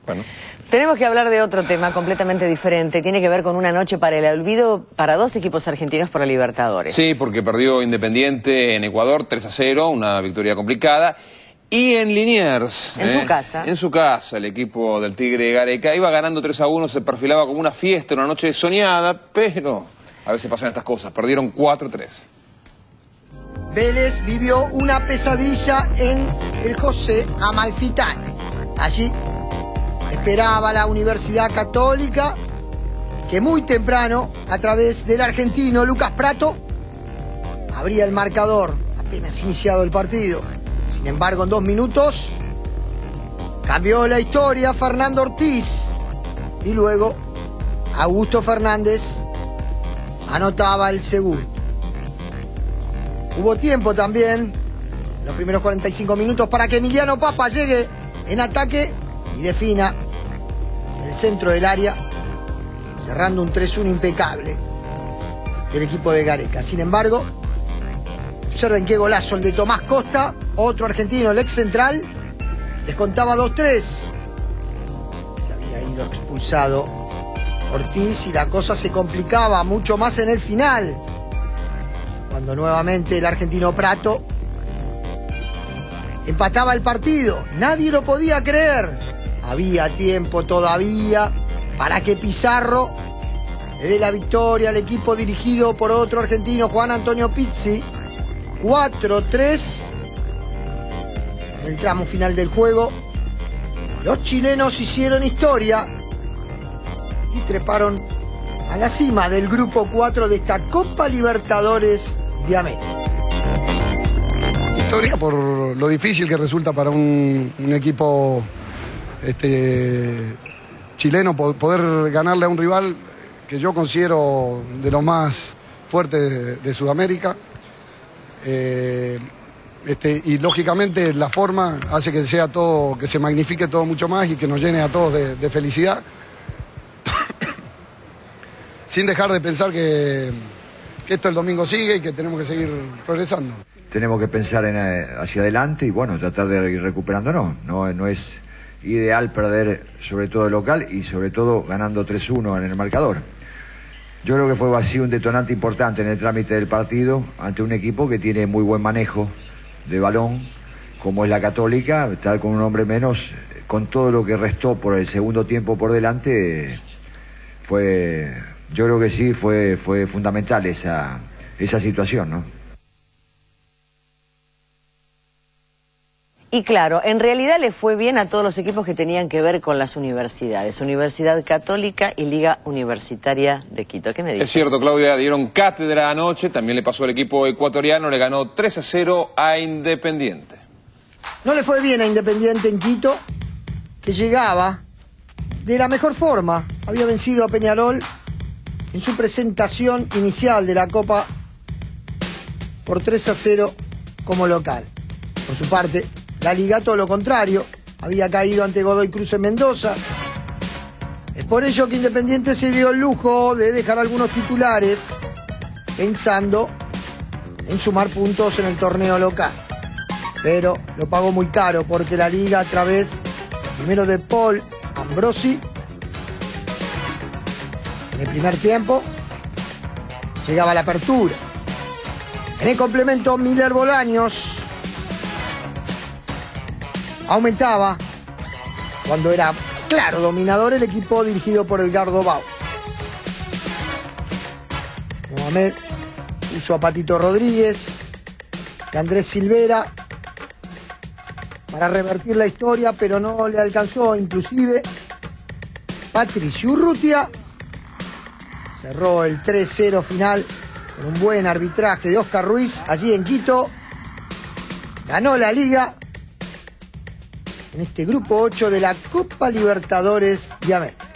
Bueno. Tenemos que hablar de otro tema completamente diferente. Tiene que ver con una noche para el olvido para dos equipos argentinos por la Libertadores. Sí, porque perdió Independiente en Ecuador 3-0, una victoria complicada. Y en Liniers, en su casa. En su casa, el equipo del Tigre Gareca iba ganando 3-1, se perfilaba como una fiesta, una noche soñada, pero a veces pasan estas cosas. Perdieron 4-3. Vélez vivió una pesadilla en el José Amalfitani. Allí esperaba la Universidad Católica, que muy temprano, a través del argentino Lucas Pratto, abría el marcador, apenas iniciado el partido. Sin embargo, en 2 minutos, cambió la historia Fernando Ortiz. Y luego, Augusto Fernández anotaba el segundo. Hubo tiempo también, los primeros 45 minutos, para que Emiliano Papa llegue en ataque y defina el centro del área, cerrando un 3-1 impecable del equipo de Gareca. Sin embargo, observen qué golazo el de Tomás Costa, otro argentino, el ex central, descontaba 2-3. Se había ido expulsado Ortiz y la cosa se complicaba mucho más en el final, cuando nuevamente el argentino Pratto empataba el partido. Nadie lo podía creer. Había tiempo todavía para que Pizarro le dé la victoria al equipo dirigido por otro argentino, Juan Antonio Pizzi. 4-3 en el tramo final del juego. Los chilenos hicieron historia y treparon a la cima del grupo 4 de esta Copa Libertadores de América. Historia por lo difícil que resulta para un equipo chileno poder ganarle a un rival que yo considero de los más fuertes de Sudamérica. Y lógicamente la forma hace que sea todo, que se magnifique todo mucho más y que nos llene a todos de felicidad. Sin dejar de pensar que esto el domingo sigue y que tenemos que seguir progresando. Tenemos que pensar hacia adelante y bueno, tratar de ir recuperándonos. No es ideal perder, sobre todo el local y sobre todo ganando 3-1 en el marcador. Yo creo que fue así un detonante importante en el trámite del partido ante un equipo que tiene muy buen manejo de balón, como es la Católica. Estar con un hombre menos, con todo lo que restó por el segundo tiempo por delante, yo creo que sí fue fundamental esa situación, ¿no? Y claro, en realidad le fue bien a todos los equipos que tenían que ver con las universidades. Universidad Católica y Liga Universitaria de Quito. ¿Qué me dice? Es cierto, Claudia, dieron cátedra anoche. También le pasó al equipo ecuatoriano. Le ganó 3-0 a Independiente. No le fue bien a Independiente en Quito, que llegaba de la mejor forma. Había vencido a Peñarol en su presentación inicial de la Copa por 3-0 como local. Por su parte, la Liga todo lo contrario, había caído ante Godoy Cruz en Mendoza. Es por ello que Independiente se dio el lujo de dejar algunos titulares pensando en sumar puntos en el torneo local. Pero lo pagó muy caro porque la Liga, a través primero de Paul Ambrosi, en el primer tiempo llegaba la apertura. En el complemento, Miller Bolaños aumentaba cuando era claro dominador el equipo dirigido por Edgardo Bau. Mohamed puso a Patito Rodríguez y Andrés Silvera para revertir la historia, pero no le alcanzó. Inclusive Patricio Urrutia cerró el 3-0 final con un buen arbitraje de Oscar Ruiz allí en Quito. Ganó la Liga en este grupo 8 de la Copa Libertadores de América.